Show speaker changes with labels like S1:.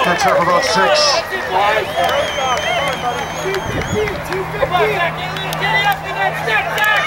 S1: Picks up about 6.
S2: Get it up in that step down!